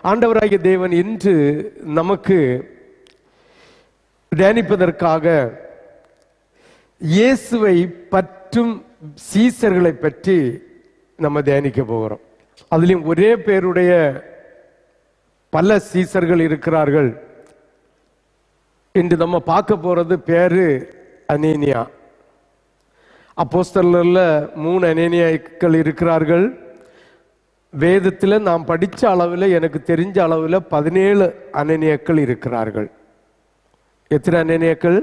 ஆண்டவராகிய தேவன் இன்று நமக்கு தியானிப்பதற்காக இயேசுவை பற்றும் சீசர்களை பற்றி நம்ம தியானிக்க போகிறோம். அதுலயும் ஒரே பேருடைய பல சீசர்கள் இருக்கிறார்கள். இன்று நம்ம பார்க்க போறது பேரு அனேனியா. அப்போஸ்தலர்ல 3 அனேனியாக்கள் இருக்கிறார்கள். வேதத்தில் நாம் படித்த அளவில் எனக்கு தெரிஞ்ச அளவில் 17 அனேனியாக்கள் இருக்கிறார்கள். எத்தனை அனேனியாக்கள்?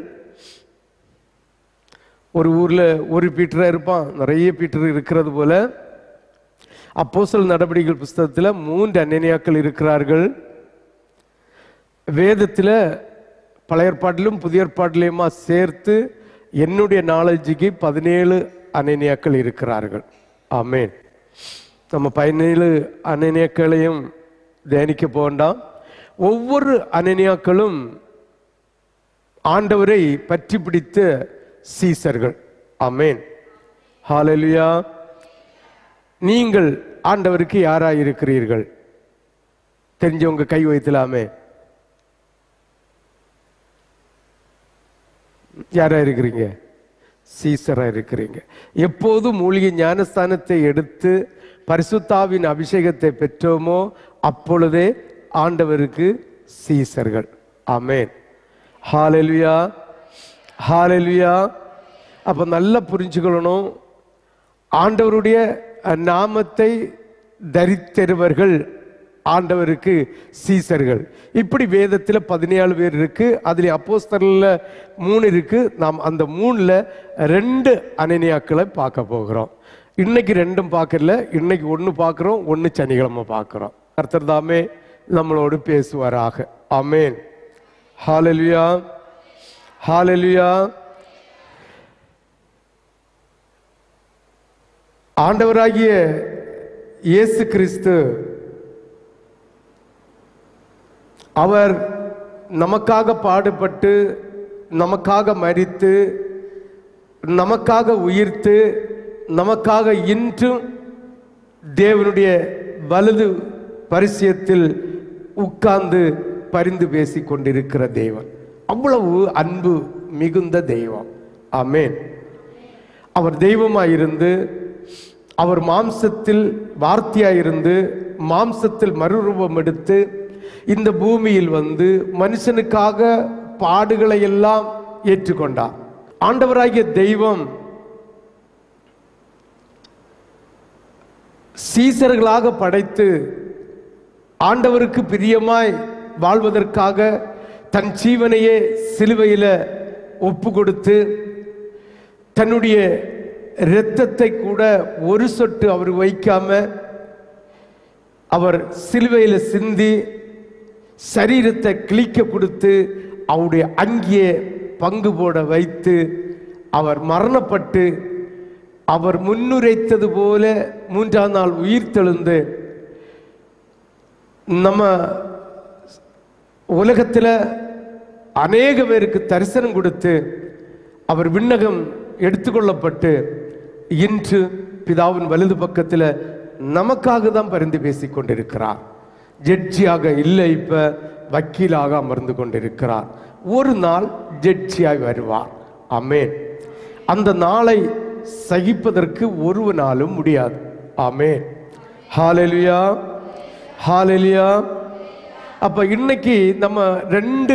ஒரு ஊர்ல ஒரு பீட்டரா இருப்பான், நிறைய பீட்டர் இருக்கிறது போல அப்போஸ்தலர் நடவடிக்கைகள் புஸ்தகத்தில் 3 அனேனியாக்கள் இருக்கிறார்கள். வேதத்தில் பழைய ஏற்பாட்டிலும் புதிய ஏற்பாட்டிலுமா சேர்த்து என்னுடைய நாலேஜுக்கு 17 அனேனியாக்கள் இருக்கிறார்கள். ஆமென். நம்ம 17 அனேனியாக்களையும் தியானிக்க போண்டாம். ஒவ்வொரு அனேனியாக்களும் ஆண்டவரை பற்றி பிடித்த சீசர்கள். ஆமென். ஹல்லேலூயா. நீங்கள் ஆண்டவருக்கு யாராய் இருக்கிறீர்கள்? தெரிஞ்சவங்க கை வைத்தலாமே. யாரா இருக்கிறீங்க? சீசரா இருக்கிறீங்க. எப்போது மூலிகை ஞானஸ்தானத்தை எடுத்து பரிசுத்தாவின் அபிஷேகத்தை பெற்றோமோ அப்பொழுதே ஆண்டவருக்கு சீசர்கள். ஆமென். ஹல்லேலூயா, ஹல்லேலூயா. அப்ப நல்லா புரிஞ்சுக்கணும், ஆண்டவருடைய நாமத்தை தரித்தருவர்கள் ஆண்டவருக்கு சீசர்கள். இப்படி வேதத்தில் 17 பேர் இருக்கு. அதுல அப்போஸ்தலர்ல 3 இருக்கு. நாம் அந்த 3ல 2 அனேனியாக்களை பார்க்க போகிறோம். இன்னைக்கு 2ம் பார்க்கல, இன்னைக்கு 1 பார்க்கிறோம், 1 சனிக்கிழமை பார்க்கிறோம். கர்த்தர் தாமே நம்மளோடு பேசுவாராக. ஆமென். ஹல்லேலூயா, ஹல்லேலூயா. ஆண்டவராகிய இயேசு கிறிஸ்து அவர் நமக்காக பாடுபட்டு, நமக்காக மரித்து, நமக்காக உயிர்த்து, நமக்காக இன்றும் தேவனுடைய வலது பரிசியத்தில் உட்கார்ந்து பரிந்து பேசி கொண்டிருக்கிற தேவன். அவ்வளவு அன்பு மிகுந்த தெய்வம். ஆமென். அவர் தெய்வமாயிருந்து, அவர் மாம்சத்தில் வார்த்தையாயிருந்து, மாம்சத்தில் மறுரூபம் எடுத்து இந்த பூமியில் வந்து மனுஷனுக்காக பாடுகளை எல்லாம் ஏற்றுக்கொண்டார். ஆண்டவராகிய தெய்வம் சீசர்களாக படைத்து ஆண்டவருக்கு பிரியமாய் வாழ்வதற்காக தன் ஜீவனையே சிலுவையில ஒப்பு கொடுத்து, தன்னுடைய இரத்தத்தை கூட ஒரு சொட்டு அவர் வைக்காம அவர் சிலுவையில சிந்தி சரீரத்தை கிழிக்க கொடுத்து அவருடைய அங்கியை பங்கு போட வைத்து அவர் மரணப்பட்டு அவர் முன்னுரைத்தது போல 3ஆம் நாள் உயிர் தெழுந்து நம்ம உலகத்தில் அநேக பேருக்கு தரிசனம் கொடுத்து அவர் விண்ணகம் எடுத்துக்கொள்ளப்பட்டு இன்று பிதாவின் வலது பக்கத்தில் நமக்காக தான் பரிந்து பேசிக் கொண்டிருக்கிறார். ஜட்ஜியாக இல்லை, இப்ப வக்கீலாக அமர்ந்து கொண்டிருக்கிறார். ஒரு நாள் ஜட்ஜியாய் வருவார். ஆமென். அந்த நாளை சகிப்பதற்கு ஒருவனாலும் முடியாது. ஆமென். ஹல்லேலூயா, ஹல்லேலூயா. அப்ப இன்னைக்கு நம்ம 2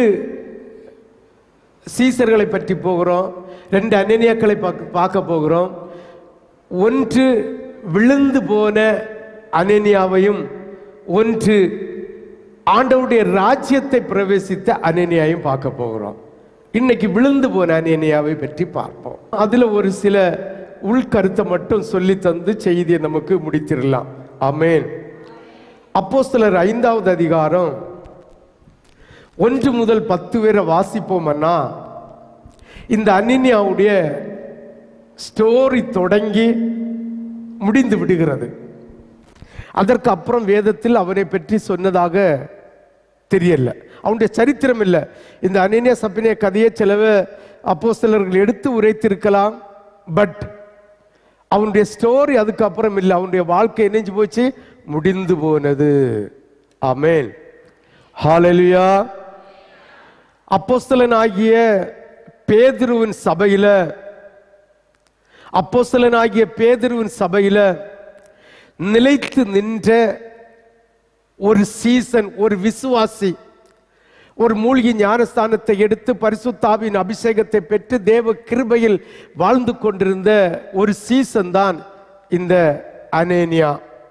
சீசர்களை பற்றி போகிறோம், 2 அனேனியாக்களை பார்க்க போகிறோம். ஒன்று விழுந்து போன அனேனியாவையும், ஒன்று ஆண்டவருடைய ராஜ்யத்தை பிரவேசித்த அனேனியாவையும் பார்க்க போகிறோம். இன்னைக்கு விழுந்து போன அனேனியாவை பற்றி பார்ப்போம். அதுல ஒரு சில உள்கருத்தை மட்டும் சொல்லி தந்து செய்தியை நமக்கு முடித்திடலாம். ஆமென். அப்போஸ்தலர் 5வது அதிகாரம் 1 முதல் 10 வரை வாசிப்போம்னா, இந்த அனேனியாவுடைய ஸ்டோரி தொடங்கி முடிந்து விடுகிறது. அதற்கு அப்புறம் வேதத்தில் அவனை பற்றி சொன்னதாக தெரியல, அவனுடைய சரித்திரம் இல்லை. இந்த அனேனியா சப்பினியா கதையை சிலவ அப்போஸ்தலர்கள் எடுத்து உரைத்திருக்கலாம், பட் அவனுடைய ஸ்டோரி அதுக்கப்புறம் இல்லை. அவனுடைய வாழ்க்கை இணைஞ்சு போச்சு, முடிந்து போனது. ஆமென். ஹalleluya. அப்போஸ்தலனாகிய பேதுருவின் சபையில நிலைத்து நின்ற ஒரு சீசன், ஒரு விசுவாசி, ஒரு மூழ்கி ஞானஸ்தானத்தை எடுத்து பரிசுத்தாவின் அபிஷேகத்தை பெற்று தேவ கிருபையில் வாழ்ந்து கொண்டிருந்த ஒரு சீசன் தான் இந்த அனேனியா.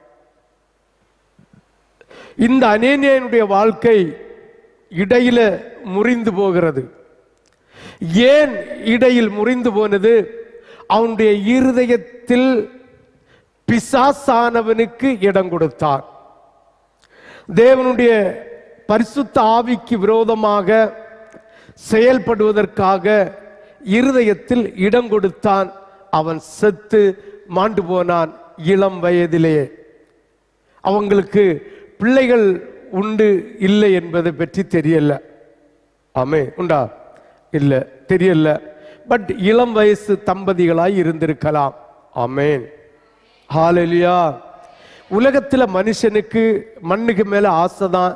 இந்த அனேனியாவுடைய வாழ்க்கை இடையில முறிந்து போகிறது. ஏன் இடையில் முறிந்து போனது? அவனுடைய இருதயத்தில் பிசாசானவனுக்கு இடம் கொடுத்தான். தேவனுடைய பரிசுத்த ஆவிக்கு விரோதமாக செயல்படுவதற்காக இருதயத்தில் இடம் கொடுத்தான். அவன் செத்து மாண்டு போனான் இளம் வயதிலேயே. அவங்களுக்கு பிள்ளைகள் உண்டு இல்லை என்பதை பற்றி தெரியல. ஆமே, உண்டா? இல்லை, தெரியல. பட் இளம் வயசு தம்பதிகளாய் இருந்திருக்கலாம். ஆமேன். ஹalleluya. உலகத்தில் மனுஷனுக்கு மண்ணுக்கு மேல ஆசைதான்.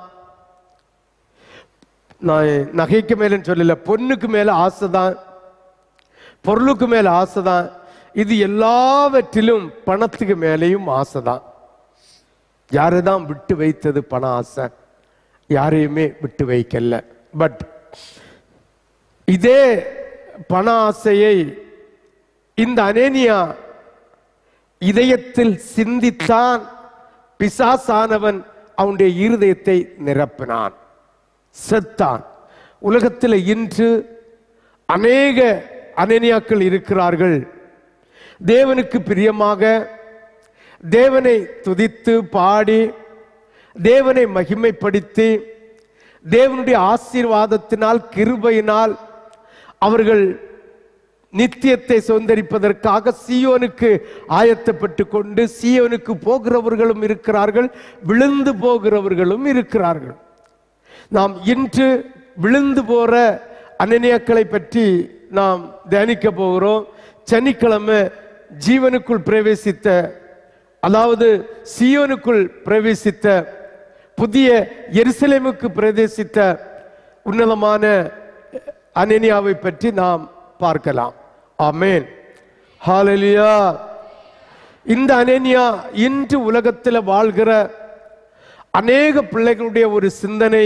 நான் நகைக்கு மேலன்னு சொல்லல, பொண்ணுக்கு மேல ஆசைதான், பொருளுக்கு மேல ஆசைதான். இது எல்லாவற்றிலும் பணத்துக்கு மேலேயும் ஆசைதான். யாரைதான் விட்டு வைத்தது பண ஆசை? யாரையுமே விட்டு வைக்கல. பட் இதே பண ஆசையை இந்த அனேனியா இதயத்தில் சிந்தித்தான். பிசாசானவன் அவனுடைய இருதயத்தை நிரப்பினான், செத்தான். உலகத்தில் இன்று அநேக அனேனியாக்கள் இருக்கிறார்கள். தேவனுக்கு பிரியமாக தேவனை துதித்து பாடி தேவனை மகிமைப்படுத்தி தேவனுடைய ஆசீர்வாதத்தினால் கிருபையினால் அவர்கள் நித்தியத்தை சுதந்தரிப்பதற்காக சீயோனுக்கு ஆயத்தப்பட்டு கொண்டு சீயோனுக்கு போகிறவர்களும் இருக்கிறார்கள், விழுந்து போகிறவர்களும் இருக்கிறார்கள். நாம் இன்று விழுந்து போற அனேனியாக்களை பற்றி நாம் தியானிக்க போகிறோம். சனிக்கிழமை ஜீவனுக்குள் பிரவேசித்த, அதாவது சீயோனுக்குள் பிரவேசித்த, புதிய எருசலேமுக்கு பிரவேசித்த உன்னதமான அனேனியாவை பற்றி நாம் பார்க்கலாம். ஆமென். ஹalleluya. இந்த அனேனியா இன்று உலகத்தில் வாழ்கிற அநேக பிள்ளைகளுடைய ஒரு சிந்தனை,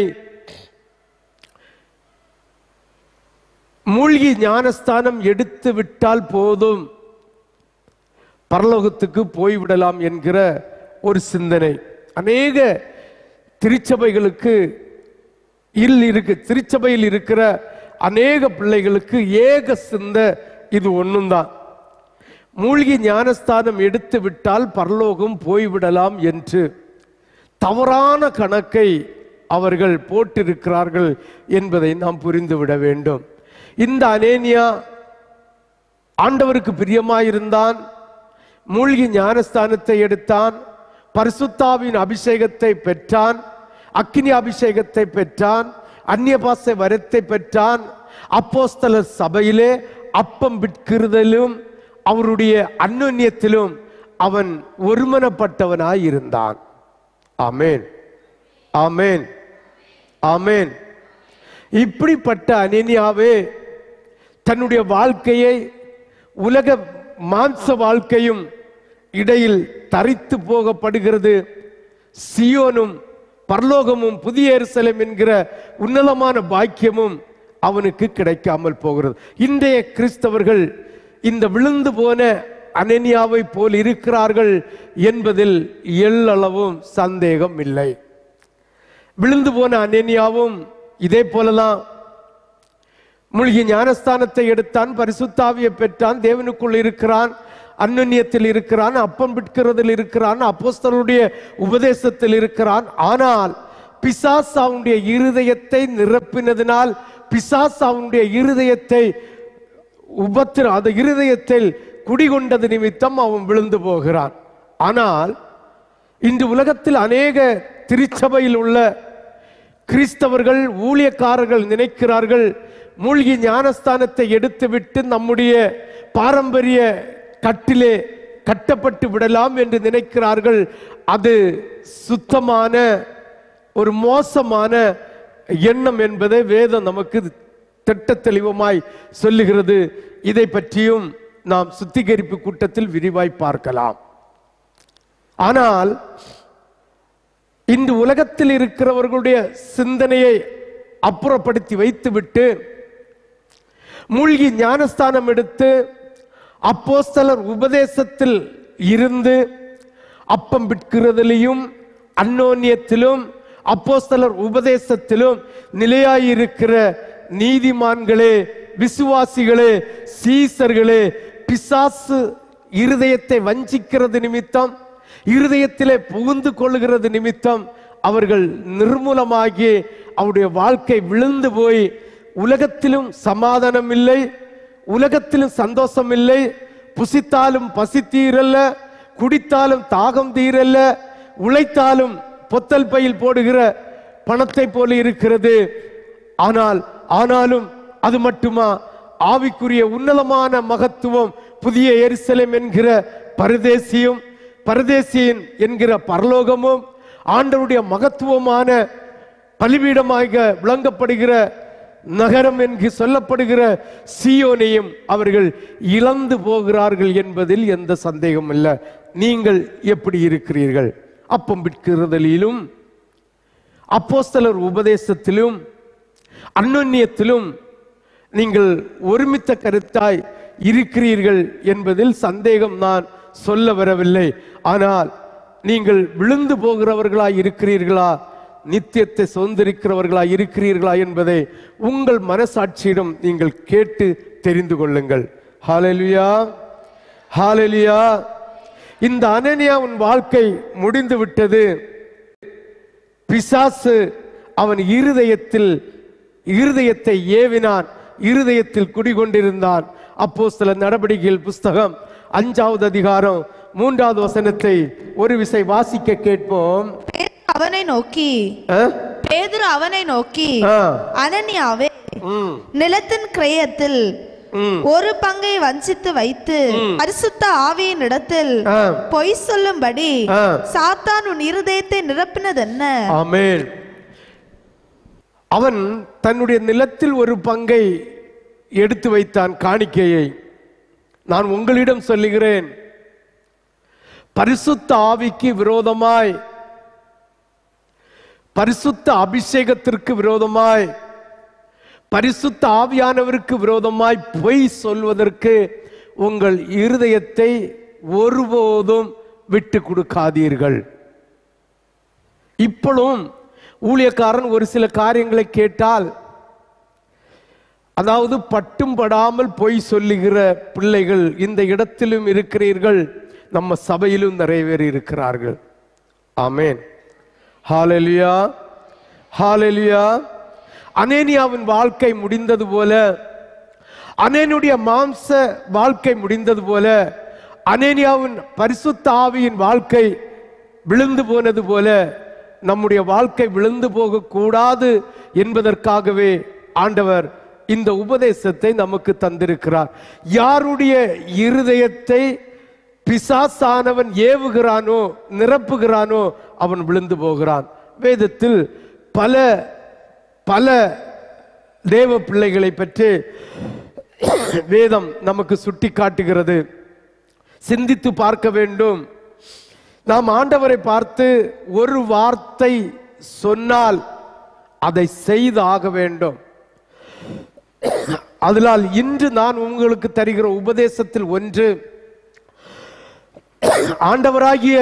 மூழ்கி ஞானஸ்தானம் எடுத்து விட்டால் போதும், பரலோகத்துக்கு போய்விடலாம் என்கிற ஒரு சிந்தனை அநேக திருச்சபைகளுக்கு இருக்கு. திருச்சபையில் இருக்கிற அநேக பிள்ளைகளுக்கு ஏக சிந்தை இது ஒன்றும் தான். மூழ்கி ஞானஸ்தானம் எடுத்து விட்டால் பரலோகம் போய்விடலாம் என்று தவறான கணக்கை அவர்கள் போட்டிருக்கிறார்கள் என்பதை நாம் புரிந்துவிட வேண்டும். இந்த அனேனியா ஆண்டவருக்கு பிரியமாயிருந்தான், மூழ்கி ஞானஸ்தானத்தை எடுத்தான், பரிசுத்தாவின் அபிஷேகத்தை பெற்றான், அக்கினி அபிஷேகத்தை பெற்றான், அந்நிய பாஷை வரத்தை பெற்றான். அப்போஸ்தலர் சபையிலே அப்பம் விற்கிறதிலும் அவருடைய அந்யோன்யத்திலும் அவன் ஒருமனப்பட்டவனாய் இருந்தான். ஆமென், ஆமென், ஆமென். இப்படிப்பட்ட அனேனியாவே தன்னுடைய வாழ்க்கையை உலக மாம்ச வாழ்க்கையும் இடையில் தரித்து போகப்படுகிறது. சியோனும் பரலோகமும் புதிய எருசலேம் என்கிற உன்னதமான பாக்கியமும் அவனுக்கு கிடைக்காமல் போகிறது. இன்றைய கிறிஸ்தவர்கள் இந்த விழுந்து போன அனேனியாவை போல் இருக்கிறார்கள் என்பதில் எள்ளளவும் சந்தேகம் இல்லை. விழுந்து போன அனேனியாவும் இதே போலதான் மூழ்கி ஞானஸ்தானத்தை எடுத்தான், பரிசுத்தாவியை பெற்றான், தேவனுக்குள் இருக்கிறான், அந்யோன்யத்தில் இருக்கிறான், அப்பம் விற்கிறதில் இருக்கிறான், அப்போஸ்தலருடைய உபதேசத்தில் இருக்கிறான். ஆனால் பிசாசு அவனுடைய இருதயத்தை நிரப்பினதினால், பிசாசு அவனுடைய இருதயத்தை அந்த இருதயத்தில் குடிகொண்டது நிமித்தம் அவன் விழுந்து போகிறான். ஆனால் இன்று உலகத்தில் அநேக திருச்சபையில் உள்ள கிறிஸ்தவர்கள் ஊழியக்காரர்கள் நினைக்கிறார்கள், மூழ்கி ஞானஸ்தானத்தை எடுத்துவிட்டு நம்முடைய பாரம்பரிய கட்டிலே கட்டப்பட்டு விடலாம் என்று நினைக்கிறார்கள். அது சுத்தமான ஒரு மோசமான எண்ணம் என்பதை வேதம் நமக்கு திட்ட தெளிவமாய் சொல்லுகிறது. இதை பற்றியும் நாம் சுத்திகரிப்பு கூட்டத்தில் விரிவாய் பார்க்கலாம். ஆனால் இன்று உலகத்தில் இருக்கிறவர்களுடைய சிந்தனையை அப்புறப்படுத்தி வைத்துவிட்டு மூழ்கி ஞானஸ்தானம் எடுத்து அப்போஸ்தலர் உபதேசத்தில் இருந்து அப்பம் விற்கிறதிலும் அந்யோன்யத்திலும் அப்போஸ்தலர் உபதேசத்திலும் நிலையாயிருக்கிற நீதிமான்களே, விசுவாசிகளே, சீசர்களே, பிசாசு இருதயத்தை வஞ்சிக்கிறது நிமித்தம், இருதயத்திலே புகுந்து கொள்ளுகிறது நிமித்தம் அவர்கள் நிர்மூலமாகி அவருடைய வாழ்க்கை விழுந்து போய் உலகத்திலும் சமாதானம் இல்லை, உலகத்திலும் சந்தோஷம் இல்லை, புசித்தாலும் பசி தீரல்ல, குடித்தாலும் தாகம் தீரல்ல, உழைத்தாலும் பொத்தல் பையில் போடுகிற பணத்தை போல இருக்கிறது. ஆனாலும் அது மட்டுமா, ஆவிக்குரிய உன்னதமான மகத்துவம் புதிய எருசலேம் என்கிற பரதேசியும் பரதேசியின் என்கிற பரலோகமும் ஆண்டவருடைய மகத்துவமான பலிபீடமாக விளங்கப்படுகிற நகரம் என்று சொல்லப்படுகிற சீயோனையும் அவர்கள் இழந்து போகிறார்கள் என்பதில் எந்த சந்தேகமும் இல்லை. நீங்கள் எப்படி இருக்கிறீர்கள்? அப்பம் விற்கிறதிலும் அப்போஸ்தலர் உபதேசத்திலும் அந்யோன்யத்திலும் நீங்கள் ஒருமித்த கருத்தாய் இருக்கிறீர்கள் என்பதில் சந்தேகம் நான் சொல்ல வரவில்லை. ஆனால் நீங்கள் விழுந்து போகிறவர்களாய் இருக்கிறீர்களா, நித்தியத்தை சுதந்திரிக்கிறவர்களாய் இருக்கிறீர்களா என்பதை உங்கள் மனசாட்சியிடம் நீங்கள் கேட்டு தெரிந்து கொள்ளுங்கள். ஹல்லேலூயா, ஹல்லேலூயா. இந்த அனனியாவின் வாழ்க்கை முடிந்து விட்டது. பிசாசு அவன் இருதயத்தை ஏவினான், இருதயத்தில் குடிகொண்டிருந்தான். அப்போஸ்தலர் நடபடிக்கைகள் புஸ்தகம் 5வது அதிகாரம் 3வது வசனத்தை ஒரு விசை வாசிக்க கேட்போம். பேதுரு அவனை நோக்கி அனனியாவே, நிலத்தின் கிரயத்தில் ஒரு பங்கை வஞ்சித்து வைத்து பரிசுத்த ஆவியின் இடத்தில் பொய் சொல்லும்படி சாத்தான் உன் இருதயத்தை நிரப்பினது என்ன? ஆமென். அவன் தன்னுடைய நிலத்தில் ஒரு பங்கை எடுத்து வைத்தான், காணிக்கையை. நான் உங்களிடம் சொல்லுகிறேன், பரிசுத்த ஆவிக்கு விரோதமாய், பரிசுத்த அபிஷேகத்திற்கு விரோதமாய், பரிசுத்த ஆவியானவருக்கு விரோதமாய் பொய் சொல்வதற்கு உங்கள் இருதயத்தை ஒருபோதும் விட்டு கொடுக்காதீர்கள். இப்பொழுதும் ஊழியக்காரன் ஒரு சில காரியங்களை கேட்டால், அதாவது பட்டும் படாமல் பொய் சொல்லுகிற பிள்ளைகள் இந்த இடத்திலும் இருக்கிறீர்கள், நம்ம சபையிலும் நிறைய பேர் இருக்கிறார்கள். ஆமென், ஹல்லேலூயா, ஹல்லேலூயா. அனனியாவின் வாழ்க்கை முடிந்தது போல, அனனியுடைய மாம்ச வாழ்க்கை முடிந்தது போல, அனனியாவின் பரிசுத்த ஆவியின் வாழ்க்கை விழுந்து போனது போல நம்முடைய வாழ்க்கை விழுந்து போக கூடாது என்பதற்காகவே ஆண்டவர் இந்த உபதேசத்தை நமக்கு தந்திருக்கிறார். யாருடைய இருதயத்தை பிசாசானவன் ஏவுகிறானோ, நிரப்புகிறானோ, அவன் விழுந்து போகிறான். வேதத்தில் பல பல தேவ பிள்ளைகளை பற்றி வேதம் நமக்கு சுட்டி காட்டுகிறது. சிந்தித்து பார்க்க வேண்டும். நாம் ஆண்டவரை பார்த்து ஒரு வார்த்தை சொன்னால் அதை செய்து ஆக வேண்டும். அதனால் இன்று நான் உங்களுக்கு தருகிற உபதேசத்தில் ஒன்று, ஆண்டவராகிய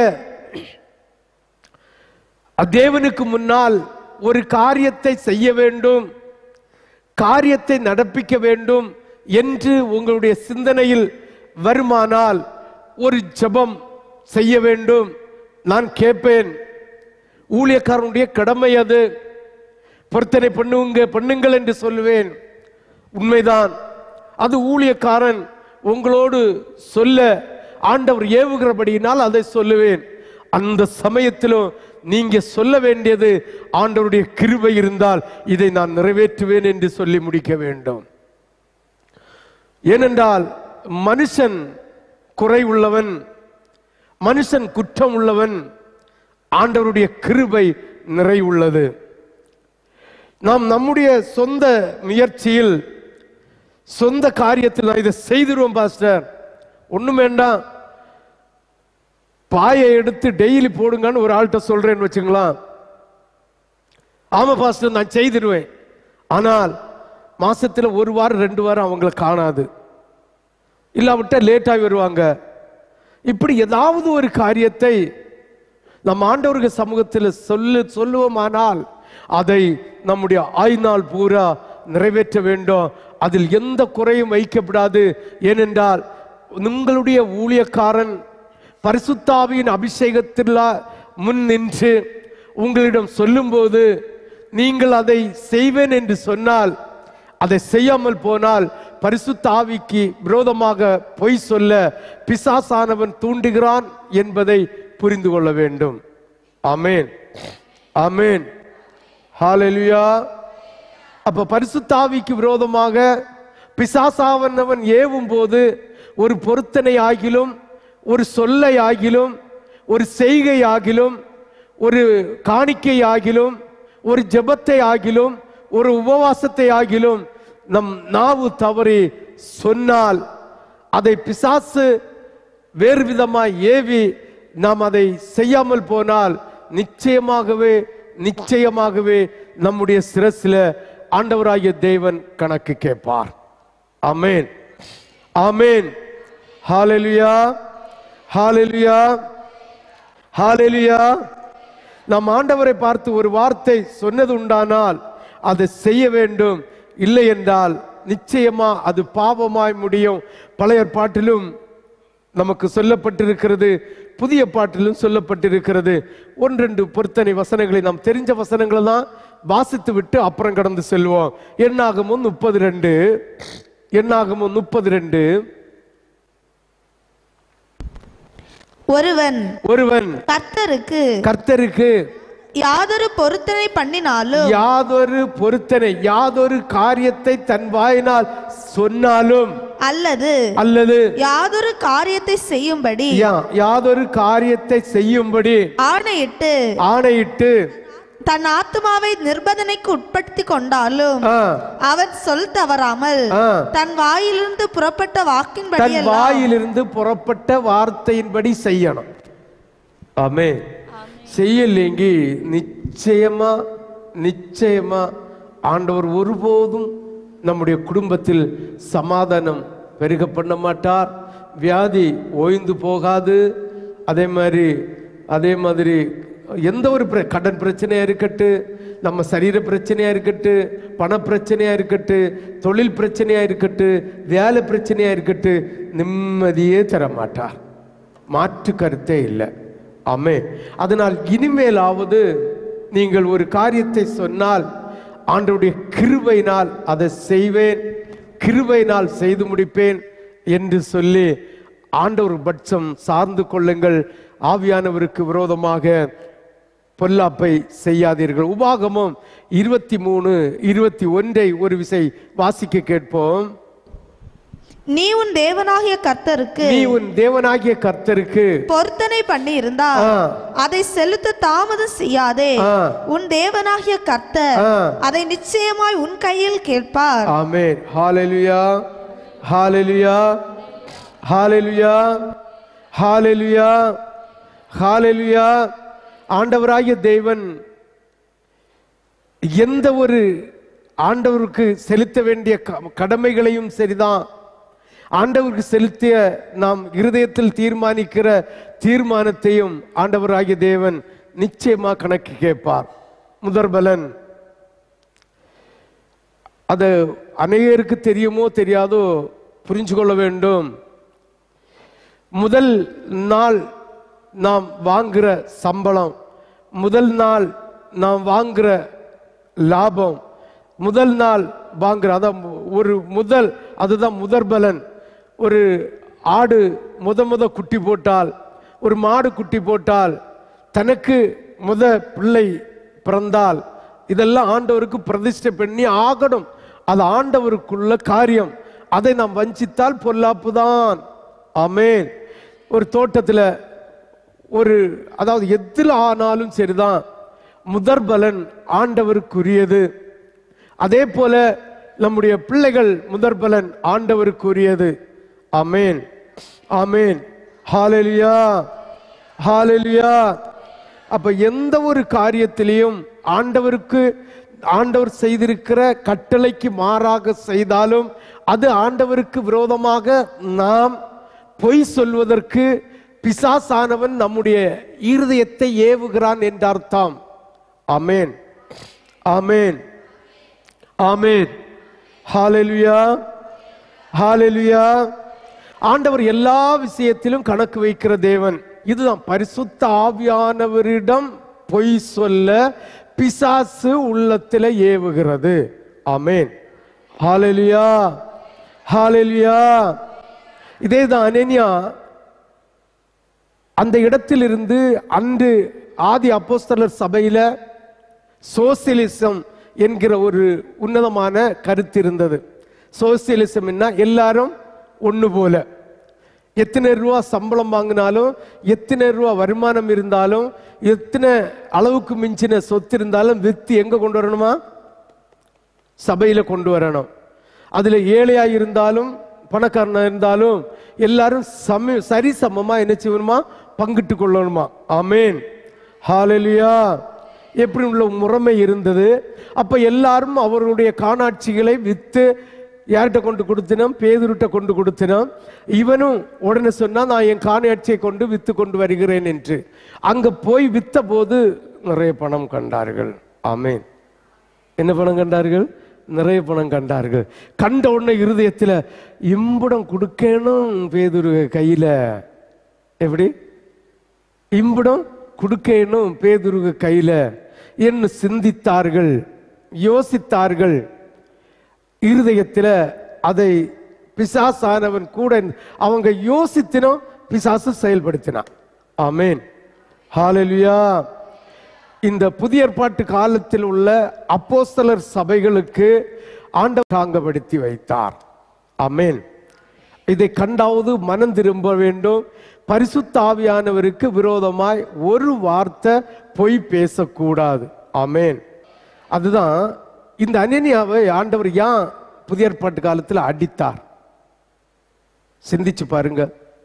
தேவனுக்கு முன்னால் ஒரு காரியத்தை செய்ய வேண்டும், காரியத்தை நடப்பிக்க வேண்டும் என்று உங்களுடைய சிந்தனையில் வருமானால் ஒரு ஜெபம் செய்ய வேண்டும். நான் கேட்பேன், ஊழியக்காரனுடைய கடமை அது. பொருத்தனை பண்ணுங்கள் என்று சொல்லுவேன். உண்மைதான், அது ஊழியக்காரன் உங்களோடு சொல்ல ஆண்டவர் ஏவுகிறபடியினால் அதை சொல்லுவேன். அந்த சமயத்திலும் நீங்க சொல்ல வேண்டியது, ஆண்டவருடைய கிருபை இருந்தால் இதை நான் நிறைவேற்றுவேன் என்று சொல்லி முடிக்க வேண்டும். ஏனென்றால் மனுஷன் குறை உள்ளவன், மனுஷன் குற்றம் உள்ளவன், ஆண்டவருடைய கிருபை நிறைவுள்ளது. நாம் நம்முடைய சொந்த முயற்சியில் சொந்த காரியத்தில் நான் இதை செய்திருவோம் பாஸ்டர், ஒண்ணும் வேண்டாம், பாயை எடுத்து டெய்லி போடுங்கன்னு ஒரு ஆள்கிட்ட சொல்றேன்னு வச்சுங்களா, ஆமா பாஸ்டர் நான் செய்திருவேன், ஆனால் மாசத்துல ஒரு வாரம் 2 வாரம் அவங்களை காணாது, இல்லாவிட்ட லேட்டாகி வருவாங்க. இப்படி ஏதாவது ஒரு காரியத்தை நம் ஆண்டவருக்கு சமூகத்தில் சொல்லுவோமானால் அதை நம்முடைய ஆயுநாள் பூரா நிறைவேற்ற வேண்டும். அதில் எந்த குறையும் வைக்கப்படாது. ஏனென்றால் உங்களுடைய ஊழியக்காரன் பரிசுத்தாவியின் அபிஷேகத்தில் முன் நின்று உங்களிடம் சொல்லும்போது நீங்கள் அதை செய்வேன் என்று சொன்னால், அதை செய்யாமல் போனால் பரிசுத்த ஆவிக்கு விரோதமாக பொய் சொல்ல பிசாசானவன் தூண்டுகிறான் என்பதை புரிந்து கொள்ள வேண்டும். ஆமென், ஆமென், ஹல்லேலூயா. அப்ப பரிசுத்த ஆவிக்கு விரோதமாக பிசாசானவன் ஏவும் போது ஒரு பொருத்தனை ஆகிலும், ஒரு சொல்லை ஆகிலும், ஒரு செய்கை ஆகிலும், ஒரு காணிக்கை ஆகிலும், ஒரு ஜெபத்தை ஆகிலும், ஒரு உபவாசத்தை ஆகிலும் நம் நாவு தவறி சொன்னால் அதை பிசாசு வேறு விதமாய் ஏவி நாம் அதை செய்யாமல் போனால் நிச்சயமாகவே நிச்சயமாகவே நம்முடைய சிரசில் ஆண்டவராகிய தேவன் கணக்கு கேட்பார். ஆமென், ஆமென், ஹல்லேலூயா, ஹல்லேலூயா, ஹல்லேலூயா. நாம் ஆண்டவரை பார்த்து ஒரு வார்த்தை சொன்னது உண்டானால் அதை செய்ய வேண்டும், இல்லை என்றால் நிச்சயமா அது பாவமாய் முடியும். பழைய பாட்டிலும் நமக்கு சொல்லப்பட்டிருக்கிறது, புதிய பாட்டிலும் சொல்லப்பட்டிருக்கிறது. 1-2 பொருத்தனை வசனங்களை நாம் தெரிஞ்ச வசனங்களை தான் வாசித்து விட்டு அப்புறம் கடந்து செல்வோம். என்னாகமும் 32, என்னாகமும் 32. ஒருவன் கர்த்தருக்கு யாதொரு பொருத்தனை பண்ணினாலும், யாதொரு பொருத்தனை யாதொரு காரியத்தை தன் வாயினால் சொன்னாலும், அல்லது யாதொரு காரியத்தை செய்யும்படி யாதொரு காரியத்தை செய்யும்படி ஆணையிட்டு தன் ஆத்துமாவை நிர்பந்தனைக்கு உட்படுத்தி கொண்டாலும் அவன் சொல் தவறாமல் தன் வாயிலிருந்து புறப்பட்ட வார்த்தையின்படி செய்யணும். ஆமென். செய்யலேங்கி நிச்சயமா நிச்சயமா ஆண்டவர் ஒருபோதும் நம்முடைய குடும்பத்தில் சமாதானம் பெருக பண்ண மாட்டார். வியாதி ஓய்ந்து போகாது. அதே மாதிரி எந்த ஒரு கடன் பிரச்சனையா இருக்கட்டு, நம்ம சரீர பிரச்சனையா இருக்கட்டு, பண பிரச்சனையா இருக்கட்டு, தொழில் பிரச்சனையா இருக்கட்டு, வேலை பிரச்சனையா இருக்கட்டு, நிம்மதியே தர மாட்டார். மாற்று கருத்தே இல்லை. ஆமே. அதனால் இனிமேலாவது நீங்கள் ஒரு காரியத்தை சொன்னால் ஆண்டவருடைய கிருபையினால் அதை செய்வேன், கிருபையினால் செய்து முடிப்பேன் என்று சொல்லி ஆண்டவர் பட்சம் சார்ந்து கொள்ளுங்கள். ஆவியானவருக்கு விரோதமாக பொல்லாப்பை செய்யாதீர்கள். உபாகமம் 23:21 ஒரு விசை வாசிக்க கேட்போம். நீ உன் தேவனாகிய கர்த்தருக்கு பொருத்தனை பண்ணி இருந்தால் அதை செலுத்த தாமதம் செய்யாதே. உன் தேவனாகிய கர்த்தர் அதை நிச்சயமாய் உன் கையில் கேட்பார். ஆமென். ஹல்லேலூயா, ஹல்லேலூயா, ஹல்லேலூயா, ஹல்லேலூயா, ஹல்லேலூயா. ஆண்டவராகிய தேவன் எந்த ஒரு ஆண்டவருக்கு செலுத்த வேண்டிய கடமைகளையும் சரிதான், ஆண்டவருக்கு செலுத்திய நாம் இருதயத்தில் தீர்மானிக்கிற தீர்மானத்தையும் ஆண்டவராகிய தேவன் நிச்சயமா கணக்கு கேட்பார். முதற்பலன் அது அநேகருக்கு தெரியுமோ தெரியாதோ புரிஞ்சு கொள்ள வேண்டும். முதல் நாள் நாம் வாங்குற சம்பளம், முதல் நாள் நாம் வாங்குற லாபம், முதல் நாள் வாங்குற அதுதான் முதற்பலன். ஒரு ஆடு முத குட்டி போட்டால், ஒரு மாடு குட்டி போட்டால், தனக்கு பிள்ளை பிறந்தால், இதெல்லாம் ஆண்டவருக்கு பிரதிஷ்டை பண்ணி ஆகணும். அது ஆண்டவருக்குள்ள காரியம். அதை நாம் வஞ்சித்தால் பொல்லாப்பு தான். ஆமென். ஒரு தோட்டத்தில் அதாவது எதில் ஆனாலும் சரிதான், முதற் பலன் ஆண்டவருக்குரியது. அதே போல நம்முடைய பிள்ளைகள் முதற் பலன் ஆண்டவருக்குரியது. ஆமென், ஆமென், ஹalleluya, ஹalleluya. அப்ப எந்த ஒரு காரியத்திலையும் ஆண்டவர் செய்திருக்கிற கட்டளைக்கு மாறாக செய்தாலும் அது ஆண்டவருக்கு விரோதமாக நாம் பொய் சொல்வதற்கு பிசாசானவன் நம்முடைய இருதயத்தை ஏவுகிறான் என்ற அர்த்தம். ஆமென், ஆமென், ஆமென், ஹalleluya, ஹalleluya. ஆண்டவர் எல்லா விஷயத்திலும் கணக்கு வைக்கிற தேவன். இதுதான் பரிசுத்த ஆவியானவரிடம் பொய் சொல்ல பிசாசு உள்ளத்தில் ஏவுகிறது. ஆமென், ஹalleluya, ஹalleluya. இதேதான் அனனியா அந்த இடத்திலிருந்து அன்று ஆதி அப்போஸ்தலர் சபையில சோசியலிசம் என்கிற ஒரு உன்னதமான கருத்து இருந்தது. சோசியலிசம் என்ன? எல்லாரும் ஒன்று போல, எத்தனை ரூபா சம்பளம் வாங்கினாலும், எத்தனை ரூபா வருமானம் இருந்தாலும், எத்தனை அளவுக்கு மிஞ்சின சொத்து இருந்தாலும் வித்து எங்க கொண்டு வரணுமா? சபையில கொண்டு வரணும். அதுல ஏழையா இருந்தாலும் பணக்காரனா இருந்தாலும் எல்லாரும் சரிசமமா என்ன செய்யணுமா? பங்கிட்டு கொள்ளணுமா? ஆமென், ஹalleluya. எப்படி உள்ள முறைமை இருந்தது. அப்ப எல்லாரும் அவர்களுடைய காணாட்சிகளை வித்து யார்கிட்ட கொண்டு கொடுத்தினோம்? பேதுருட்ட கொண்டு கொடுத்தினோம். இவனும் உடனே சொன்னா நான் என் காணாட்சியை கொண்டு வித்து கொண்டு வருகிறேன் என்று. அங்க போய் வித்த போது நிறைய பணம் கண்டார்கள். ஆமென். என்ன பணம் கண்டார்கள்? நிறைய பணம் கண்டார்கள். கண்ட உடனே இருதயத்தில் இம்புடம் கொடுக்கணும் பேதுரு கையில. எப்படி இம்புடம் கொடுக்கணும் பேதுரு கையில என்று சிந்தித்தார்கள், யோசித்தார்கள். இருதயத்தில் அதை பிசாசானவன் கூட அவங்க யோசித்தினோம், பிசாசு செயல்படுத்தினான். ஆமென், ஹalleluya. இந்த புதிய ஏற்பாட்டு காலத்தில் உள்ள அப்போஸ்தலர் சபைகளுக்கு ஆண்டவர் தாங்கப்படுத்தி வைத்தார். ஆமென். இதை கண்டாவது மனம் திரும்ப வேண்டும். பரிசுத்த ஆவியானவருக்கு விரோதமாய் ஒரு வார்த்தை பொய் பேசக்கூடாது. ஆமென். அதுதான் இந்த அனனியாவை ஆண்டவர் ஏன் புதிய ஏற்பாட்டு காலத்தில் அடித்தார்? சிந்திச்சு பாருங்க.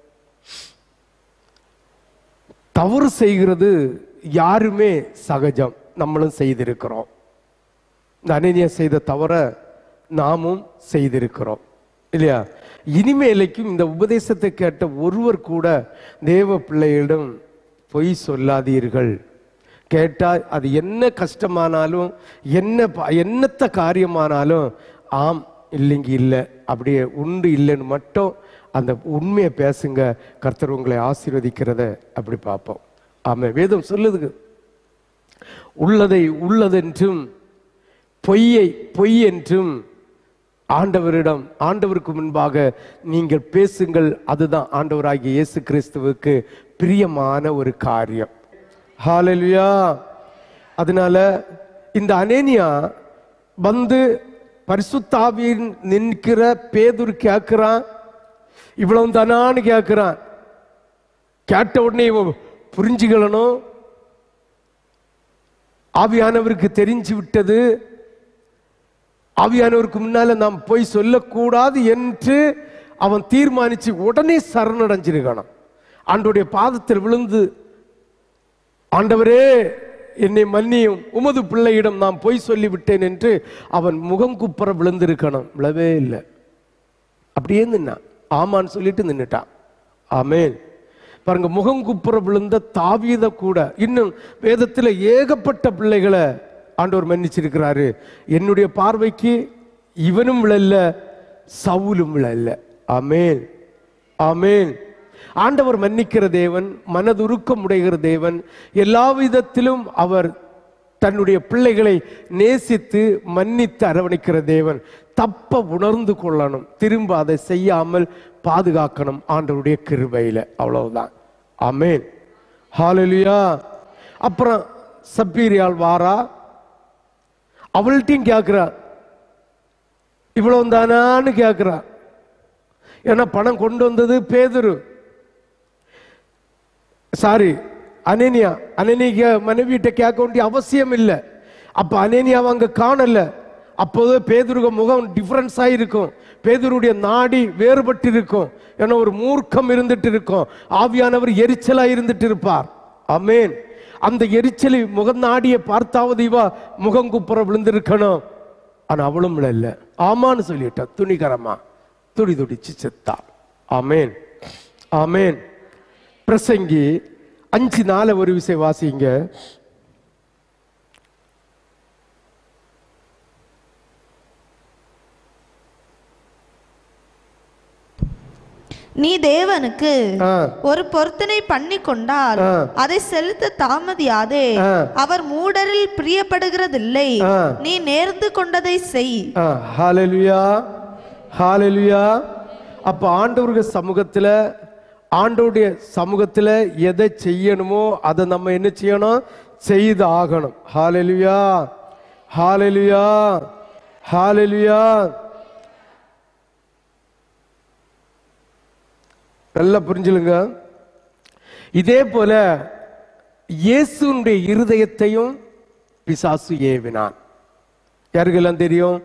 தவறு செய்கிறது யாருமே சகஜம், நம்மளும் செய்திருக்கிறோம். இந்த அனனியா செய்த தவற நாமும் செய்திருக்கிறோம் இல்லையா? இனிமேலைக்கும் இந்த உபதேசத்தை கேட்ட ஒருவர் கூட தேவ பிள்ளைகளிடம் பொய் சொல்லாதீர்கள். கேட்டால் அது என்ன கஷ்டமானாலும் என்னத்த காரியமானாலும் ஆம் இல்லைங்க இல்லை அப்படியே உண்டு இல்லைன்னு மட்டும் அந்த உண்மையை பேசுங்க. கர்த்தர் உங்களை ஆசீர்வதிக்கிறத அப்படி பார்ப்போம். ஆமா, வேதம் சொல்லுது, உள்ளதை உள்ளதென்றும் பொய்யை பொய் என்றும் ஆண்டவருக்கு முன்பாக நீங்கள் பேசுங்கள். அதுதான் ஆண்டவராகிய இயேசு கிறிஸ்துவுக்கு பிரியமான ஒரு காரியம். ஹalleluya. அதனால இந்த அனனியா வந்து பரிசுத்த ஆவியின் நிற்கிற பேதுரு கேட்கிறான், இவ்வளவு தானான்னு கேட்கிறான். கேட்ட உடனே புரிஞ்சுக்கணும், ஆவியானவருக்கு தெரிஞ்சு விட்டது, ஆவியானவருக்கு முன்னால நாம் போய் சொல்லக்கூடாது என்று அவன் தீர்மானிச்சு உடனே சரணடைஞ்சிருக்கான். ஆண்டவருடைய பாதத்தில் விழுந்து, ஆண்டவரே என்னை மன்னியும், உமது பிள்ளையிடம் நான் போய் சொல்லிவிட்டேன் என்று அவன் முகம் குப்புற விழுந்திருக்கணும். விழவே இல்லை, அப்படியே நின்னான். ஆமான்னு சொல்லிட்டு நின்னுட்டான். ஆமென். பாருங்க, முகம் குப்புற விழுந்த தாவீத கூட இன்னும் வேதத்தில் ஏகப்பட்ட பிள்ளைகளை ஆண்டவர் மன்னிச்சிருக்கிறாரு. என்னுடைய பார்வைக்கு இவனும் விழல்ல, சவுலும் விழல்ல. ஆமென், ஆமென். ஆண்டவர் மன்னிக்கிற தேவன், மனதுருக்கம் உடைகிற தேவன். எல்லா விதத்திலும் அவர் தன்னுடைய பிள்ளைகளை நேசித்து மன்னித்து அரவணைக்கிற தேவன். தப்ப உணர்ந்து கொள்ளணும், திரும்ப அதை செய்யாமல் பாதுகாக்கணும் ஆண்டவருடைய கிருபையில. அவ்வளவுதான். ஆமென், ஹalleluya. அப்புறம் சப்பீரியால் வாரா, அவள்கிட்டையும் கேட்கிறா, இவ்வளவு தானான்னு கேட்கிறா. ஏன்னா பணம் கொண்டு வந்தது பேதுரு, சாரி அனனியா மனைவிட்ட கேட்க வேண்டிய அவசியம் இல்லை. அப்ப அனனியாவை அங்க காணல. அப்போது பேதுருக முகம் டிஃபரன்ஸ் ஆயிருக்கும், பேதுருடைய நாடி வேறுபட்டு இருக்கும். ஏன்னா ஒரு மூர்க்கம் இருந்துட்டு இருக்கும், ஆவியானவர் எரிச்சலா இருந்துட்டு இருப்பார். ஆமென். அந்த எரிச்சலை முகநாடியை பார்த்தாவது இவா முகங்குப்புற விழுந்திருக்கணும். ஆனா அவளும் இல்லை, ஆமான்னு சொல்லிட்டா, துணிகரமா துடிச்சு செத்தாள். ஆமென், ஆமென். பிரசங்கி 5:4 ஒரு விஷயம் வாசிங்க. நீ தேவனுக்கு ஒரு பொருத்தனை பண்ணி கொண்டால் அதை செலுத்த தாமதியாதே. அவர் மூடரில் பிரியப்படுகிறதில்லை, நீ நேர்ந்து கொண்டதை செய். ஹல்லேலூயா, ஹல்லேலூயா. அப்ப ஆண்டவருடைய சமூகத்துல, ஆண்டவருடைய சமூகத்துல எதை செய்யணுமோ அதை நம்ம என்ன செய்யணும்? செய்து ஆகணும். ஹல்லேலூயா, ஹல்லேலூயா, ஹல்லேலூயா. நல்லா புரிஞ்சுலுங்க. இதே போல இயேசுனுடைய இருதயத்தையும் பிசாசு ஏவினான். யாருக்கெல்லாம் தெரியும்?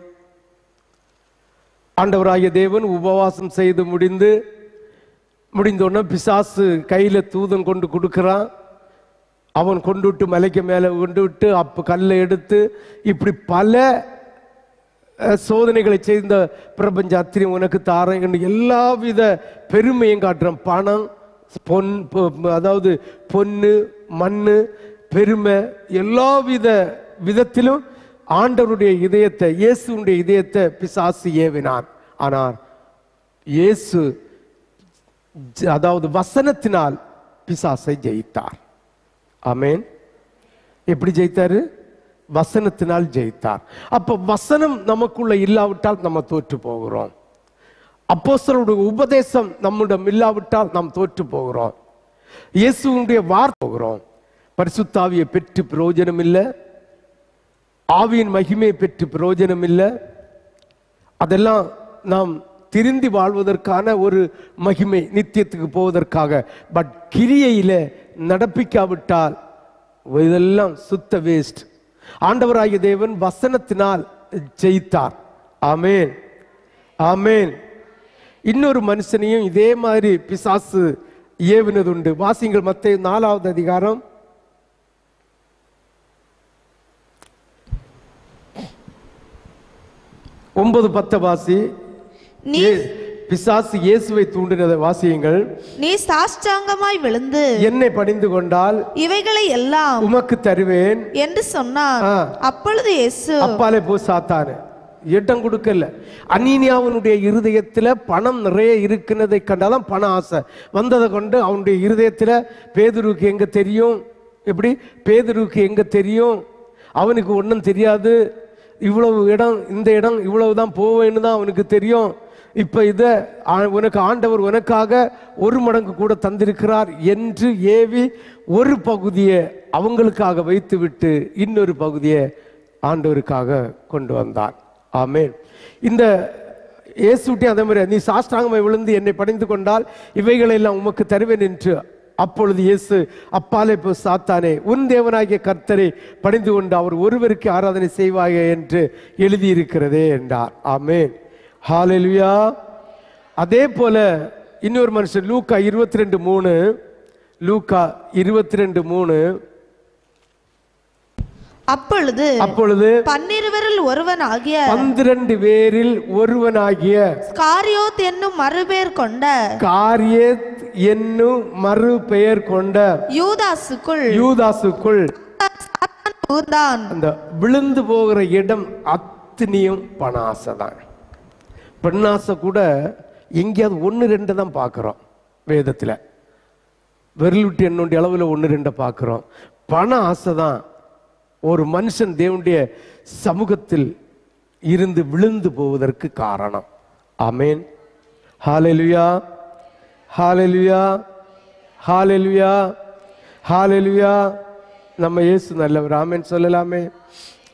ஆண்டவராகிய தேவன் உபவாசம் செய்து முடிந்தோடனே பிசாசு கையில தூதன் கொண்டு கொடுக்கிறான். அவன் கொண்டு விட்டு மலைக்கு மேலே கொண்டு விட்டு அப்ப கல்லை எடுத்து இப்படி பல சோதனைகளை செய்த பிரபஞ்ச அத்திரியம் உனக்கு தாரேன் என்று எல்லா வித பெருமையும் காட்டுறான். பணம், அதாவது பொன்னு, மண்ணு, பெருமை, எல்லா விதத்திலும் ஆண்டவருடைய இதயத்தை, இயேசுடைய இதயத்தை பிசாசு ஏவினான். ஆனால் இயேசு அதாவது வசனத்தினால் பிசாசை ஜெயித்தார். ஆமென். எப்படி ஜெயித்தாரு? வசனத்தினால் ஜெயித்தார். அப்ப வசனம் நமக்குள்ள இல்லாவிட்டால் நம்ம தோற்று போகிறோம். அப்போஸ்தலருடைய உபதேசம் நம்மிடம் இல்லாவிட்டால் நாம் தோற்று போகிறோம். இயேசுவுடைய வார்த்தை போகிறோம். பரிசுத்த ஆவியை பெற்று பிரயோஜனம் இல்லை, ஆவியின் மகிமையை பெற்று பிரயோஜனம் இல்லை. அதெல்லாம் நாம் திருந்தி வாழ்வதற்கான ஒரு மகிமை, நித்தியத்துக்கு போவதற்காக. பட் கிரியையில நடப்பிக்காவிட்டால் இதெல்லாம் சுத்த வேஸ்ட். ஆண்டவராகிய தேவன் வசனத்தினால் ஜெயித்தார். ஆமென், ஆமென். இன்னொரு மனுஷனையும் இதே மாதிரி பிசாசு ஏவினது உண்டு. வாசிங்கள் மத்தேயு 4வது அதிகாரம் 9-10 வாசி. பிசாசு இயேசுவை தூண்டினதை வாசியுங்கள். நீ சாஷ்டாங்கமாய் விழுந்து என்னை பணிந்து கொண்டால் இவைகளை எல்லாம் உமக்கு தருவேன் என்று சொன்னார். அப்பொழுது இயேசு, அப்பாலே போ சாத்தானே, இடம் கொடுக்கல. அனீனியாவினுடைய இருதயத்துல பணம் நிறைய இருக்கிறதை கண்டாதான் பண ஆசை வந்ததை கொண்டு அவனுடைய இருதயத்துல பேதுருக்கு எங்க தெரியும்? எப்படி பேதுருக்கு எங்க தெரியும்? அவனுக்கு ஒன்றும் தெரியாது. இவ்வளவு இடம், இந்த இடம் இவ்வளவுதான் போவேன்னு தான் அவனுக்கு தெரியும். இப்ப இத உனக்கு ஆண்டவர் உனக்காக 1 மடங்கு கூட தந்திருக்கிறார் என்று ஏவி ஒரு பகுதியை அவங்களுக்காக வைத்து விட்டு இன்னொரு பகுதியை ஆண்டவருக்காக கொண்டு வந்தார். ஆமென். இந்த இயேசுட்டி அதே மாதிரி நீ சாஷ்டாங்கமாய் விழுந்து என்னை பணிந்து கொண்டால் இவைகளை எல்லாம் உமக்கு தருவேன் என்று. அப்பொழுது இயேசு, அப்பாலே போ சாத்தானே, உன் தேவனாகிய கர்த்தரை பணிந்து கொண்டு அவர் ஒருவருக்கு ஆராதனை செய்வாய என்று எழுதியிருக்கிறதே என்றார். ஆமென், ஹல்லேலூயா. அதே போல இன்னொரு மனுஷன் லூக்கா 22:3, லூக்கா 22:3, அப்பொழுது 12 பேரில் ஒருவனாகிய ஸ்காரியோத் என்னும் மறுபெயர் கொண்ட யூதாசுக்குள் அந்த விழுந்து போகிற இடம் அத்தனையும் பணாசைதான். பெண்ணாசை கூட எங்கேயாவது 1-2 தான் பார்க்கிறோம் வேதத்துல. விரலுட்டி என்னுடைய அளவுல 1-2 பார்க்கிறோம். பண ஆசை தான் ஒரு மனுஷன் தேவனுடைய சமூகத்தில் இருந்து விழுந்து போவதற்கு காரணம். ஆமென், ஹல்லேலூயா, ஹல்லேலூயா, ஹல்லேலூயா, ஹல்லேலூயா. நம்ம இயேசு நல்லவர். ஆமென் சொல்லலாமே, ஆமென் சொல்லலாமே. முழு இருதயத்தோடு ஒரு அல்லேலூயா சொல்லலாமே. ஆமென், ஹல்லேலூயா, ஹல்லேலூயா, ஹல்லேலூயா. நம்ம இயேசு நல்லவர். ஆமென் சொல்லலாமே, ஆமென் சொல்லலாமே, ஆமென் சொல்லலாமே. முழு இருதயத்தோடு ஒரு அல்லேலூயா சொல்லலாமே. ஆமென் சொல்லலாமே.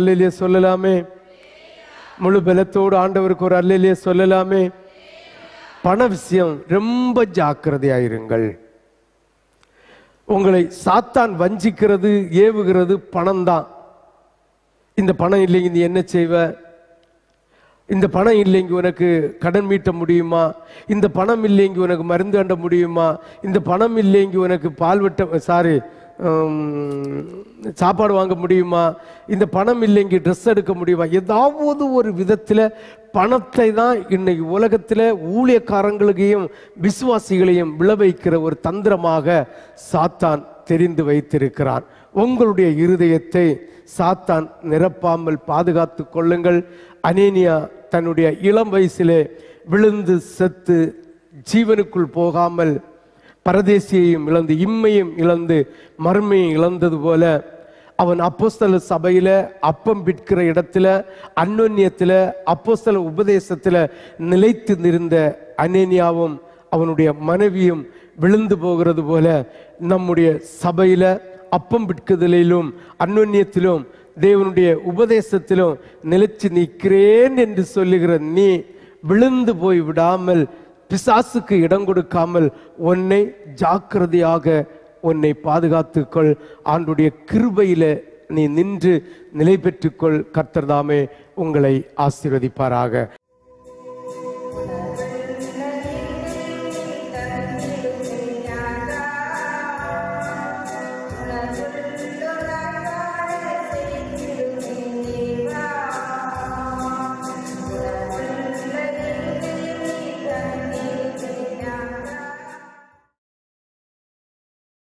முழு பலத்தோடு ஆண்டவருக்கு ஒரு அல்லேலூயா சொல்லலாமே. பண விஷயம் ரொம்ப ஜாக்கிரதையாயிருங்கள். உங்களை சாத்தான் வஞ்சிக்கிறது, ஏவுகிறது பணம் தான். இந்த பணம் இல்லைங்க நீ என்ன செய்வ, இந்த பணம் இல்லைங்க உனக்கு கடன் மீட்ட முடியுமா, இந்த பணம் இல்லைங்க உனக்கு மருந்து அண்ட முடியுமா, இந்த பணம் இல்லைங்க உனக்கு பால் வெட்ட சாப்பாடு வாங்க முடியுமா, இந்த பணம் இல்லைங்க ட்ரெஸ் எடுக்க முடியுமா. ஏதாவது ஒரு விதத்தில் பணத்தை தான் இன்னைக்கு உலகத்தில் ஊழியக்காரங்களையும் விசுவாசிகளையும் விளைவிக்கிற ஒரு தந்திரமாக சாத்தான் தெரிந்து வைத்திருக்கிறான். உங்களுடைய இருதயத்தை சாத்தான் நிரப்பாமல் பாதுகாத்து கொள்ளுங்கள். அனேனியா தன்னுடைய இளம் வயசிலே விழுந்து செத்து ஜீவனுக்குள் போகாமல் பரதேசியையும் இழந்து இம்மையும் இழந்து மர்மையும் இழந்தது போல அவன் அப்போஸ்தல சபையில அப்பம் விற்கிற இடத்துல அந்யோன்யத்துல அப்போஸ்தல உபதேசத்துல நிலைத்து நிற்ந்த அனேனியாவும் அவனுடைய மனைவியும் விழுந்து போகிறது போல நம்முடைய சபையில அப்பம் விற்குதலிலும் அந்யோன்யத்திலும் தேவனுடைய உபதேசத்திலும் நிலைச்சு நிற்கிறேன் என்று சொல்லுகிற நீ விழுந்து போய் விடாமல், பிசாசுக்கு இடம் கொடுக்காமல் உன்னை ஜாக்கிரதையாக உன்னை பாதுகாத்துக்கொள். ஆண்டுடைய கிருபையில நீ நின்று நிலை பெற்றுக்கொள். கர்த்தர் தாமே உங்களை ஆசீர்வதிப்பாராக.